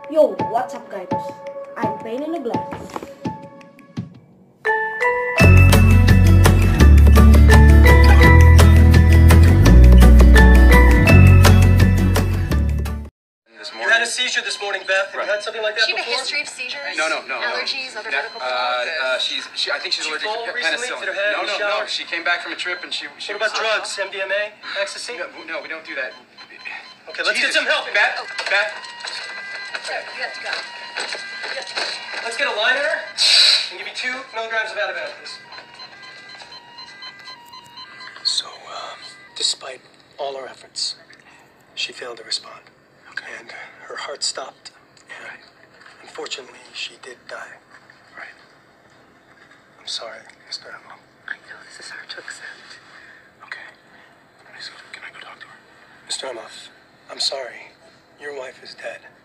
Yo, what's up guys? I'm Pain in a Glass. You had a seizure this morning, Beth. Have you had something like that before? She had a history of seizures? No. Allergies, other medical problems? I think she's allergic to recently? penicillin. Did her head in the shower? No. She came back from a trip and she What about drugs? MDMA? Ecstasy? No, we don't do that. Okay, let's get some help. Beth. Sir, you have to go. Let's get a line in her and give you 2 milligrams of antibiotics. So, despite all our efforts, she failed to respond. Okay. And her heart stopped. And unfortunately, she did die. Right. I'm sorry, Mr. Emhoff. I know this is hard to accept. Okay. Can I go talk to her? Mr. Emhoff, I'm sorry. Your wife is dead.